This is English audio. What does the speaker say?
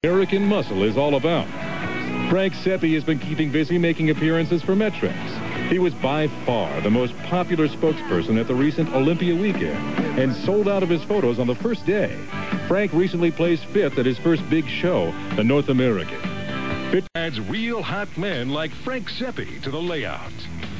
American muscle is all about. Frank Sepe has been keeping busy making appearances for Metrex. He was by far the most popular spokesperson at the recent Olympia weekend and sold out of his photos on the first day. Frank recently placed 5th at his first big show, the North American. It adds real hot men like Frank Sepe to the layout.